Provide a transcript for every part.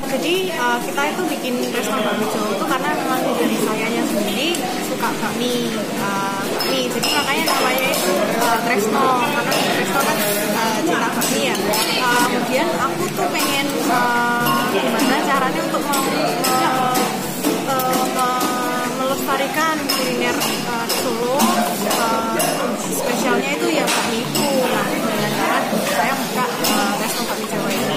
Jadi kita itu bikin resto bakmi Jawa itu karena memang dari sayanya sendiri suka bakmi. Jadi makanya namanya itu Tresno, karena Tresno kan cinta bakmi ya. Kemudian aku tuh pengen gimana caranya untuk melestarikan kuliner Solo. Spesialnya itu ya bakmi itu. Nah, dengan cara saya buka resto bakmi Jawa ini.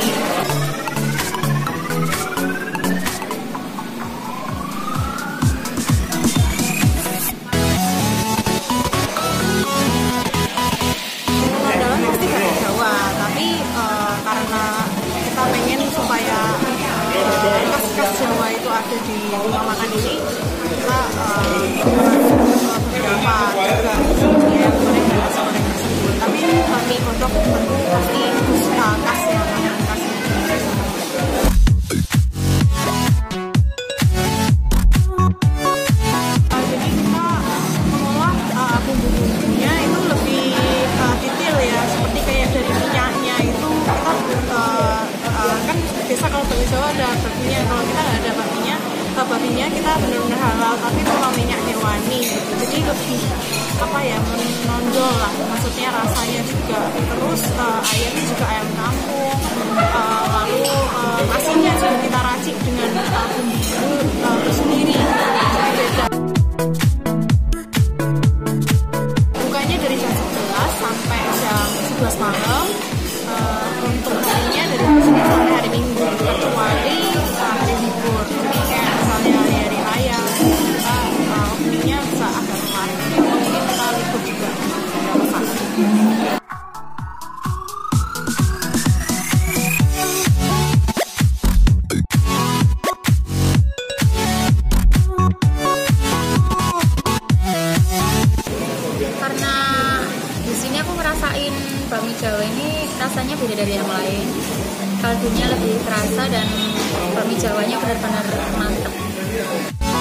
Karena kita pengen supaya khas-khas Jawa itu ada di rumah makan ini, kita beberapa juga ya goreng dan nasi goreng tersebut. Tapi bakmi godok tentu pasti khas ya, makanan khas. Jadi kita mengolah bumbu-bumbunya itu lebih detail ya, seperti kayak dari minyaknya itu kita kan biasa kalau bakmi Jawa ada bakminya, kalau kita nggak ada bakminya kita benar-benar halal tapi kalau minyak hewani gitu. Jadi lebih menonjol lah, maksudnya rasanya juga. Terus ayamnya juga ayam kampung, lalu asinnya juga kita racik dengan bumbu sendiri, beda. Bukanya dari jam 11 sampai jam 11 malam. Untuk harinya dari hari Senin sampai hari Minggu, kecuali hari libur. Jadi kayak misalnya hari raya, kita openingnya bisa agak telat. Mungkin kita libur juga beberapa saat. Karena di sini aku ngerasain bakmi Jawa ini rasanya beda dari yang lain. Kaldunya lebih terasa dan bakmi Jawanya benar-benar mantap.